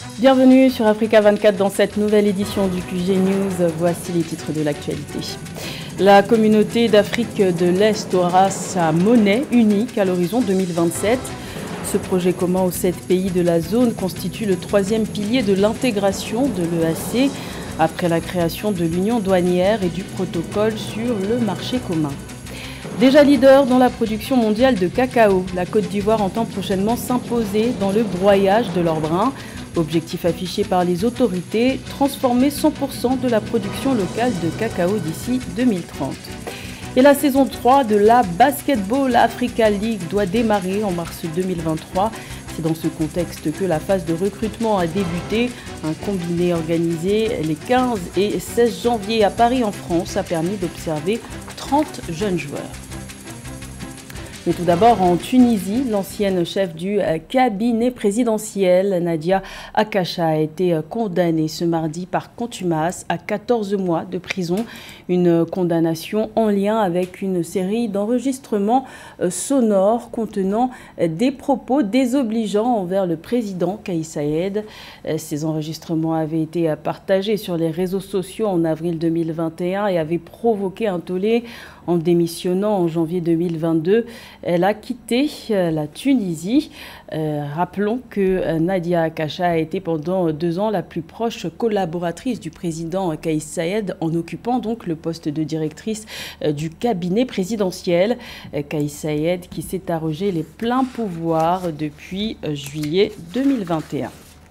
Bienvenue sur Africa 24 dans cette nouvelle édition du QG News. Voici les titres de l'actualité. La communauté d'Afrique de l'Est aura sa monnaie unique à l'horizon 2027. Ce projet commun aux 7 pays de la zone constitue le troisième pilier de l'intégration de l'EAC après la création de l'union douanière et du protocole sur le marché commun. Déjà leader dans la production mondiale de cacao, la Côte d'Ivoire entend prochainement s'imposer dans le broyage de leur brin. Objectif affiché par les autorités, transformer 100% de la production locale de cacao d'ici 2030. Et la saison 3 de la Basketball Africa League doit démarrer en mars 2023. C'est dans ce contexte que la phase de recrutement a débuté. Un combiné organisé les 15 et 16 janvier à Paris en France a permis d'observer 30 jeunes joueurs. Mais tout d'abord, en Tunisie, l'ancienne chef du cabinet présidentiel, Nadia Akacha, a été condamnée ce mardi par contumace à 14 mois de prison. Une condamnation en lien avec une série d'enregistrements sonores contenant des propos désobligeants envers le président Kais Saied. Ces enregistrements avaient été partagés sur les réseaux sociaux en avril 2021 et avaient provoqué un tollé. En démissionnant en janvier 2022, elle a quitté la Tunisie. Rappelons que Nadia Akacha a été pendant 2 ans la plus proche collaboratrice du président Kais Saied en occupant donc le poste de directrice du cabinet présidentiel. Kais Saied qui s'est arrogé les pleins pouvoirs depuis juillet 2021.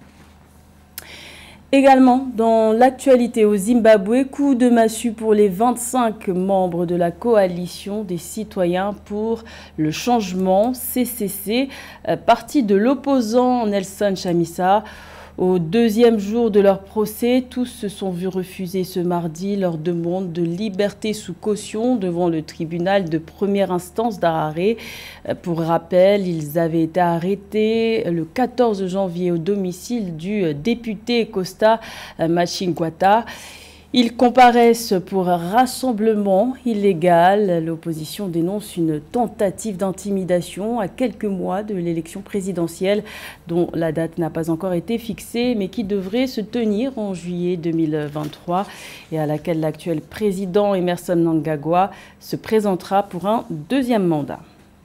Également, dans l'actualité au Zimbabwe, coup de massue pour les 25 membres de la coalition des citoyens pour le changement, CCC, parti de l'opposant Nelson Chamisa. Au deuxième jour de leur procès, tous se sont vus refuser ce mardi leur demande de liberté sous caution devant le tribunal de première instance d'Harare. Pour rappel, ils avaient été arrêtés le 14 janvier au domicile du député Costa Machingwata. Ils comparaissent pour rassemblement illégal. L'opposition dénonce une tentative d'intimidation à quelques mois de l'élection présidentielle dont la date n'a pas encore été fixée mais qui devrait se tenir en juillet 2023 et à laquelle l'actuel président Emmerson Mnangagwa se présentera pour un deuxième mandat.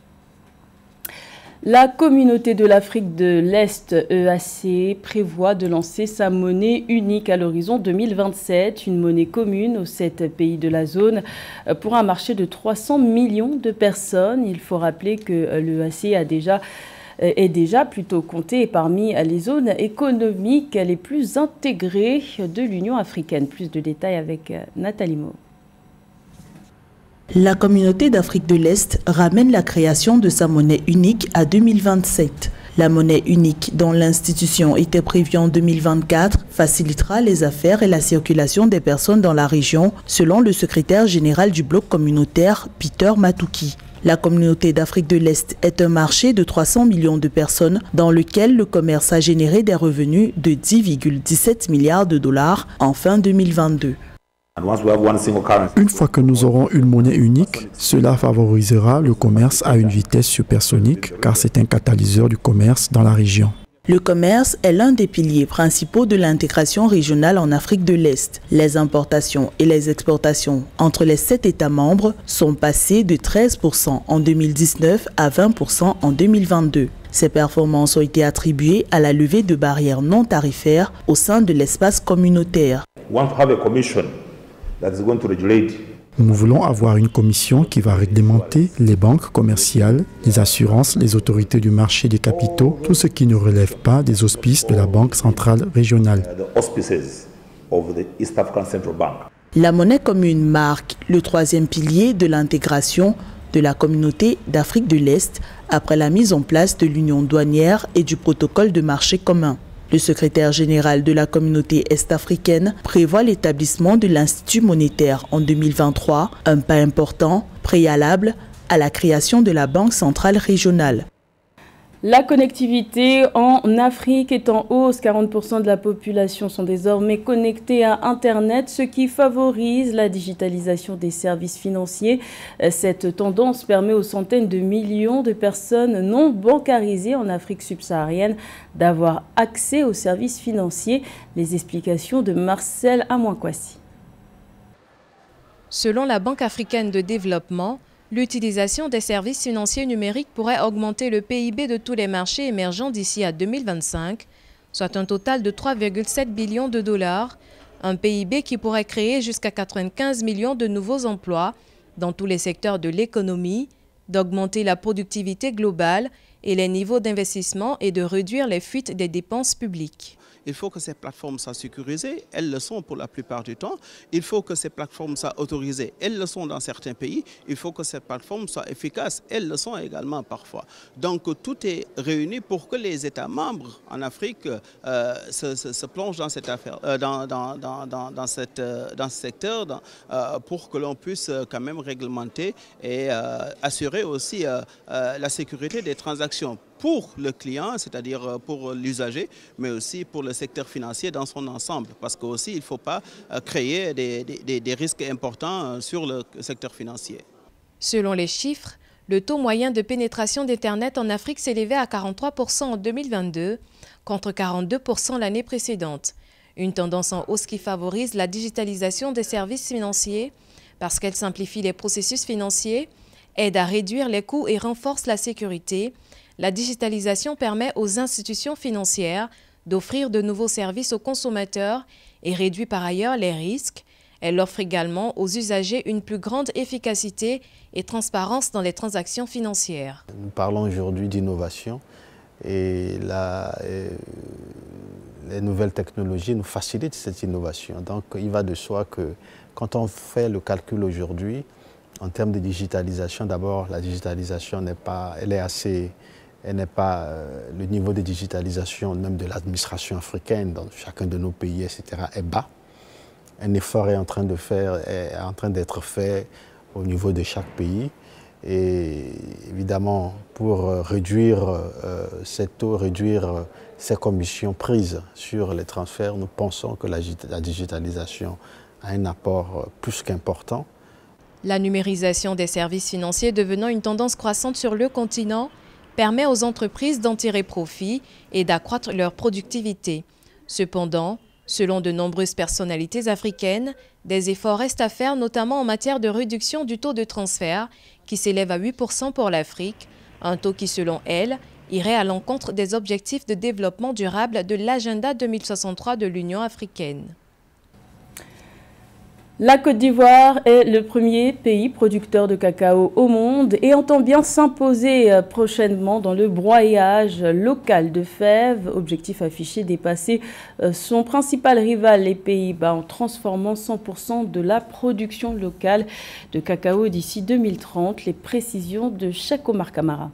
La communauté de l'Afrique de l'Est, EAC, prévoit de lancer sa monnaie unique à l'horizon 2027, une monnaie commune aux 7 pays de la zone pour un marché de 300 millions de personnes. Il faut rappeler que l'EAC est déjà plutôt comptée parmi les zones économiques les plus intégrées de l'Union africaine. Plus de détails avec Nathalie Mo. La communauté d'Afrique de l'Est ramène la création de sa monnaie unique à 2027. La monnaie unique dont l'institution était prévue en 2024 facilitera les affaires et la circulation des personnes dans la région, selon le secrétaire général du bloc communautaire, Peter Matuki. La communauté d'Afrique de l'Est est un marché de 300 millions de personnes dans lequel le commerce a généré des revenus de 10,17 milliards de dollars en fin 2022. Une fois que nous aurons une monnaie unique, cela favorisera le commerce à une vitesse supersonique car c'est un catalyseur du commerce dans la région. Le commerce est l'un des piliers principaux de l'intégration régionale en Afrique de l'Est. Les importations et les exportations entre les 7 États membres sont passées de 13% en 2019 à 20% en 2022. Ces performances ont été attribuées à la levée de barrières non tarifaires au sein de l'espace communautaire. Nous voulons avoir une commission qui va réglementer les banques commerciales, les assurances, les autorités du marché des capitaux, tout ce qui ne relève pas des auspices de la Banque centrale régionale. La monnaie commune marque le troisième pilier de l'intégration de la communauté d'Afrique de l'Est après la mise en place de l'union douanière et du protocole de marché commun. Le secrétaire général de la communauté est-africaine prévoit l'établissement de l'Institut monétaire en 2023, un pas important, préalable à la création de la Banque centrale régionale. La connectivité en Afrique est en hausse. 40% de la population sont désormais connectés à Internet, ce qui favorise la digitalisation des services financiers. Cette tendance permet aux centaines de millions de personnes non bancarisées en Afrique subsaharienne d'avoir accès aux services financiers. Les explications de Marcel Amouakwasi. Selon la Banque africaine de développement, l'utilisation des services financiers numériques pourrait augmenter le PIB de tous les marchés émergents d'ici à 2025, soit un total de 3,7 billions de dollars, un PIB qui pourrait créer jusqu'à 95 millions de nouveaux emplois dans tous les secteurs de l'économie, d'augmenter la productivité globale et les niveaux d'investissement et de réduire les fuites des dépenses publiques. Il faut que ces plateformes soient sécurisées, elles le sont pour la plupart du temps. Il faut que ces plateformes soient autorisées, elles le sont dans certains pays. Il faut que ces plateformes soient efficaces, elles le sont également parfois. Donc tout est réuni pour que les États membres en Afrique se plongent dans cette affaire, dans ce secteur, pour que l'on puisse quand même réglementer et assurer aussi la sécurité des transactions pour le client, c'est-à-dire pour l'usager, mais aussi pour le secteur financier dans son ensemble. Parce qu'aussi, il ne faut pas créer des risques importants sur le secteur financier. Selon les chiffres, le taux moyen de pénétration d'Internet en Afrique s'élevait à 43% en 2022, contre 42% l'année précédente. Une tendance en hausse qui favorise la digitalisation des services financiers parce qu'elle simplifie les processus financiers, aide à réduire les coûts et renforce la sécurité. La digitalisation permet aux institutions financières d'offrir de nouveaux services aux consommateurs et réduit par ailleurs les risques. Elle offre également aux usagers une plus grande efficacité et transparence dans les transactions financières. Nous parlons aujourd'hui d'innovation et les nouvelles technologies nous facilitent cette innovation. Donc il va de soi que quand on fait le calcul aujourd'hui, en termes de digitalisation, d'abord la digitalisation n'est pas le niveau de digitalisation même de l'administration africaine dans chacun de nos pays, etc., est bas. Un effort est en train d'être fait au niveau de chaque pays. Et évidemment, pour réduire ces taux, réduire ces commissions prises sur les transferts, nous pensons que la digitalisation a un apport plus qu'important. La numérisation des services financiers devenant une tendance croissante sur le continent permet aux entreprises d'en tirer profit et d'accroître leur productivité. Cependant, selon de nombreuses personnalités africaines, des efforts restent à faire, notamment en matière de réduction du taux de transfert, qui s'élève à 8% pour l'Afrique, un taux qui, selon elles, irait à l'encontre des objectifs de développement durable de l'agenda 2063 de l'Union africaine. La Côte d'Ivoire est le premier pays producteur de cacao au monde et entend bien s'imposer prochainement dans le broyage local de fèves. Objectif affiché, dépasser son principal rival, les Pays-Bas, en transformant 100% de la production locale de cacao d'ici 2030. Les précisions de Cheikh Omar Kamara.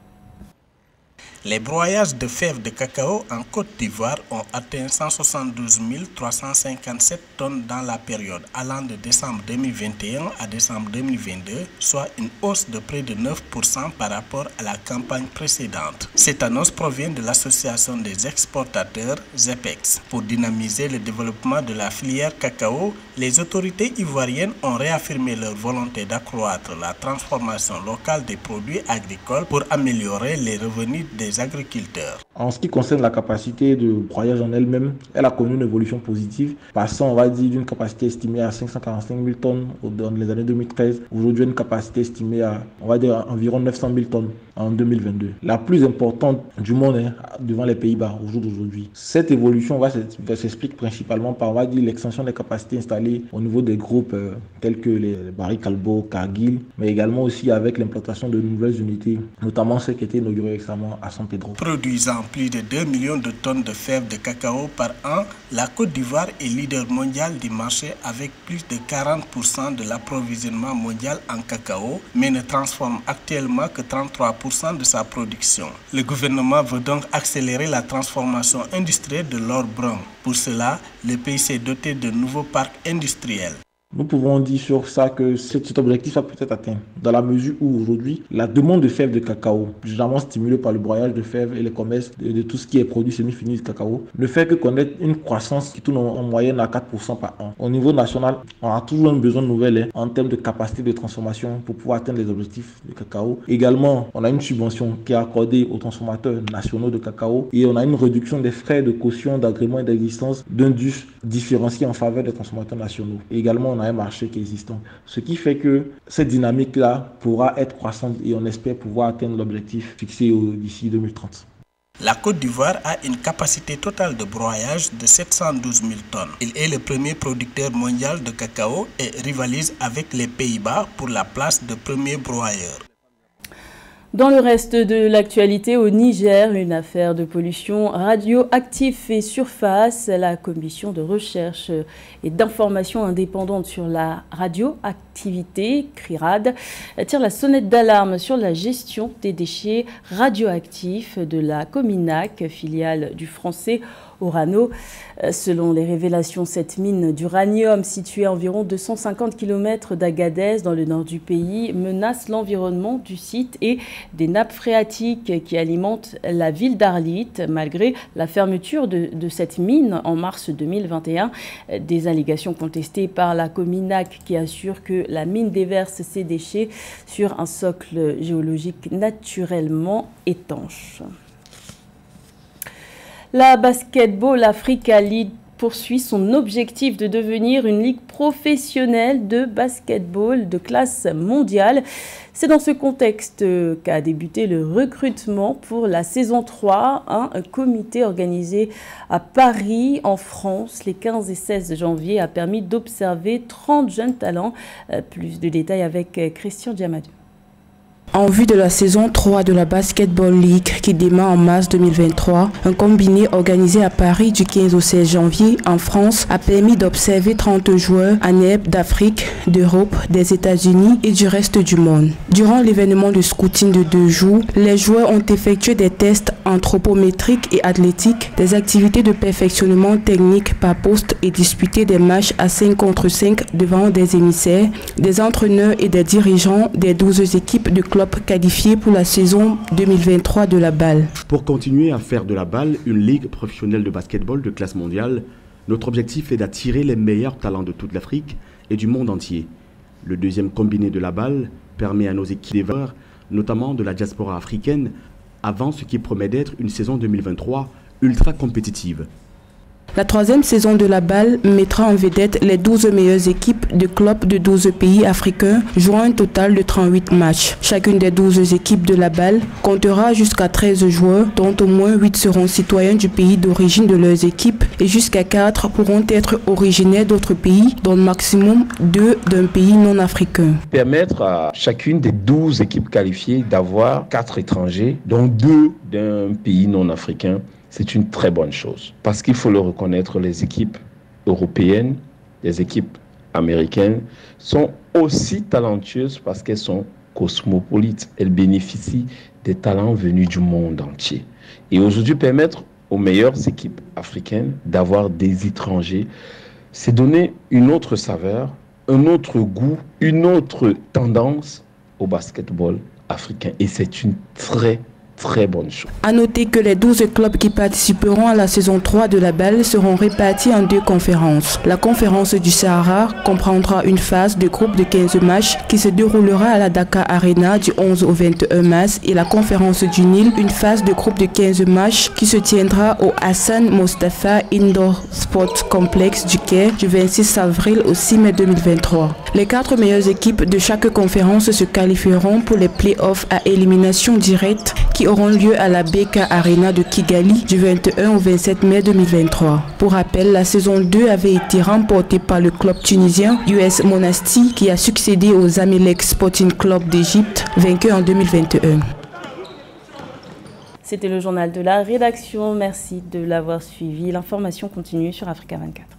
Les broyages de fèves de cacao en Côte d'Ivoire ont atteint 172 357 tonnes dans la période allant de décembre 2021 à décembre 2022, soit une hausse de près de 9% par rapport à la campagne précédente. Cette annonce provient de l'association des exportateurs ZEPEX. Pour dynamiser le développement de la filière cacao, les autorités ivoiriennes ont réaffirmé leur volonté d'accroître la transformation locale des produits agricoles pour améliorer les revenus des agriculteurs. En ce qui concerne la capacité de broyage en elle-même, elle a connu une évolution positive, passant, on va dire, d'une capacité estimée à 545 000 tonnes dans les années 2013, aujourd'hui une capacité estimée à, on va dire, environ 900 000 tonnes en 2022. La plus importante du monde devant les Pays-Bas au jour d'aujourd'hui. Cette évolution s'explique principalement par, on va dire, l'extension des capacités installées au niveau des groupes tels que les Barry Callebaut, Cargill, mais également aussi avec l'implantation de nouvelles unités, notamment celles qui étaient inaugurées récemment à San Pedro. Produisant plus de 2 millions de tonnes de fèves de cacao par an, la Côte d'Ivoire est leader mondial du marché avec plus de 40% de l'approvisionnement mondial en cacao, mais ne transforme actuellement que 33% de sa production. Le gouvernement veut donc accélérer la transformation industrielle de l'or brun. Pour cela, le pays s'est doté de nouveaux parcs industriels. Nous pouvons dire sur ça que cet objectif va peut-être atteint dans la mesure où aujourd'hui, la demande de fèves de cacao, généralement stimulée par le broyage de fèves et les commerces de tout ce qui est produit semi-fini de cacao, ne fait que connaître une croissance qui tourne en moyenne à 4% par an. Au niveau national, on a toujours besoin de nouvelles en termes de capacité de transformation pour pouvoir atteindre les objectifs de cacao. Également, on a une subvention qui est accordée aux transformateurs nationaux de cacao et on a une réduction des frais de caution, d'agrément et d'existence d'indus différenciés en faveur des transformateurs nationaux. Et également, on a un marché qui est existant. Ce qui fait que cette dynamique-là pourra être croissante et on espère pouvoir atteindre l'objectif fixé d'ici 2030. La Côte d'Ivoire a une capacité totale de broyage de 712 000 tonnes. Il est le premier producteur mondial de cacao et rivalise avec les Pays-Bas pour la place de premier broyeur. Dans le reste de l'actualité, au Niger, une affaire de pollution radioactive fait surface. La commission de recherche et d'information indépendante sur la radioactivité, CRIRAD, tire la sonnette d'alarme sur la gestion des déchets radioactifs de la Cominac, filiale du français Orano. Selon les révélations, cette mine d'uranium située à environ 250 km d'Agadez dans le nord du pays menace l'environnement du site et des nappes phréatiques qui alimentent la ville d'Arlit. Malgré la fermeture de cette mine en mars 2021, des allégations contestées par la Cominac qui assure que la mine déverse ses déchets sur un socle géologique naturellement étanche. La Basketball Africa League poursuit son objectif de devenir une ligue professionnelle de basketball de classe mondiale. C'est dans ce contexte qu'a débuté le recrutement pour la saison 3, un comité organisé à Paris, en France, les 15 et 16 janvier, a permis d'observer 30 jeunes talents. Plus de détails avec Christian Diamadou. En vue de la saison 3 de la Basketball League qui démarre en mars 2023, un combiné organisé à Paris du 15 au 16 janvier en France a permis d'observer 30 joueurs ANEB d'Afrique, d'Europe, des États-Unis et du reste du monde. Durant l'événement de scouting de 2 jours, les joueurs ont effectué des tests anthropométriques et athlétiques, des activités de perfectionnement technique par poste et disputé des matchs à 5 contre 5 devant des émissaires, des entraîneurs et des dirigeants des 12 équipes de club qualifié pour la saison 2023 de la balle. Pour continuer à faire de la balle une ligue professionnelle de basketball de classe mondiale, notre objectif est d'attirer les meilleurs talents de toute l'Afrique et du monde entier. Le deuxième combiné de la balle permet à nos équipes, notamment de la diaspora africaine, avant ce qui promet d'être une saison 2023 ultra compétitive. La troisième saison de la balle mettra en vedette les 12 meilleures équipes de clubs de 12 pays africains jouant un total de 38 matchs. Chacune des 12 équipes de la balle comptera jusqu'à 13 joueurs, dont au moins 8 seront citoyens du pays d'origine de leurs équipes et jusqu'à 4 pourront être originaires d'autres pays, dont le maximum 2 d'un pays non africain. Permettre à chacune des 12 équipes qualifiées d'avoir 4 étrangers, dont 2 d'un pays non africain. C'est une très bonne chose parce qu'il faut le reconnaître, les équipes européennes, les équipes américaines sont aussi talentueuses parce qu'elles sont cosmopolites. Elles bénéficient des talents venus du monde entier. Et aujourd'hui, permettre aux meilleures équipes africaines d'avoir des étrangers, c'est donner une autre saveur, un autre goût, une autre tendance au basketball africain. Et c'est une très bonne chose. À noter que les 12 clubs qui participeront à la saison 3 de la balle seront répartis en 2 conférences. La conférence du Sahara comprendra une phase de groupe de 15 matchs qui se déroulera à la Dakar Arena du 11 au 21 mars et la conférence du Nil, une phase de groupe de 15 matchs qui se tiendra au Hassan Mostafa Indoor Sport Complex du Caire du 26 avril au 6 mai 2023. Les 4 meilleures équipes de chaque conférence se qualifieront pour les play-offs à élimination directe qui auront lieu à la BK Arena de Kigali du 21 au 27 mai 2023. Pour rappel, la saison 2 avait été remportée par le club tunisien US Monastir qui a succédé aux Zamalek Sporting Club d'Égypte, vainqueur en 2021. C'était le journal de la rédaction. Merci de l'avoir suivi. L'information continue sur Africa 24.